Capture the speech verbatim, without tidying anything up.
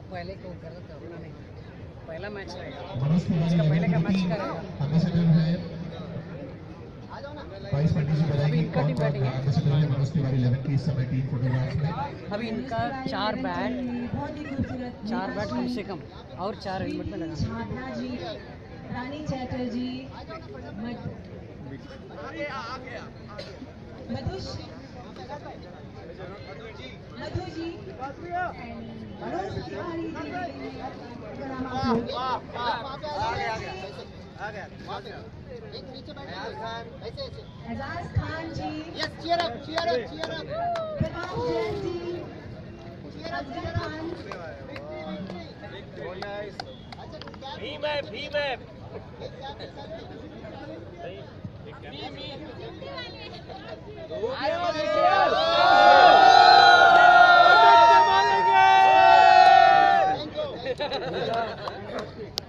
पहले को कर रहा था अपना नहीं, पहला मैच रहेगा, इसका पहले का मैच करेगा। अभी इनका टीम बैटिंग है, अभी इनका चार बैट चार बैट कम से कम और चार हेलमेट में लगा। रानी चैटर्जी, मधुश Madhu ji Manoj Tiwari ji, Ejaz Khan ji, yes cheer up cheer up cheer up Prakash Jain ji, Afzal Khan, Bhim है भीम है थैंक यू।